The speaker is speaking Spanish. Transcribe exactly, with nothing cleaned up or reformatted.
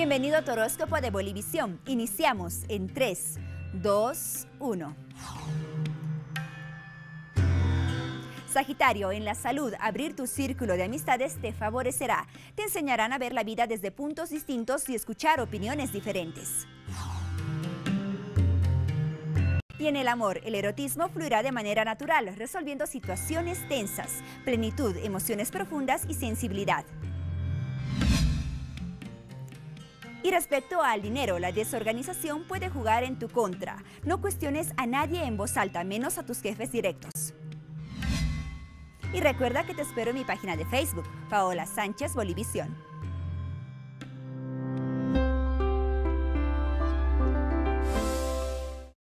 Bienvenido a tu horóscopo de Bolivisión. Iniciamos en tres, dos, uno. Sagitario, en la salud, abrir tu círculo de amistades te favorecerá. Te enseñarán a ver la vida desde puntos distintos y escuchar opiniones diferentes. Y en el amor, el erotismo fluirá de manera natural, resolviendo situaciones tensas, plenitud, emociones profundas y sensibilidad. Y respecto al dinero, la desorganización puede jugar en tu contra. No cuestiones a nadie en voz alta, menos a tus jefes directos. Y recuerda que te espero en mi página de Facebook, Paola Sánchez Bolivisión.